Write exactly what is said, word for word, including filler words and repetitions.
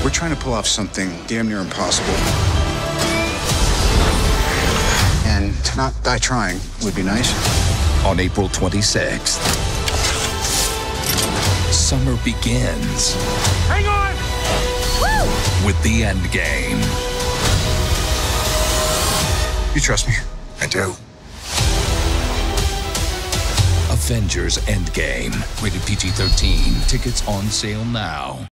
We're trying to pull off something damn near impossible. And to not die trying would be nice. On April twenty-sixth, summer begins. Hang on! Woo! With the endgame. You trust me? I do. Avengers Endgame. Rated P G thirteen. Tickets on sale now.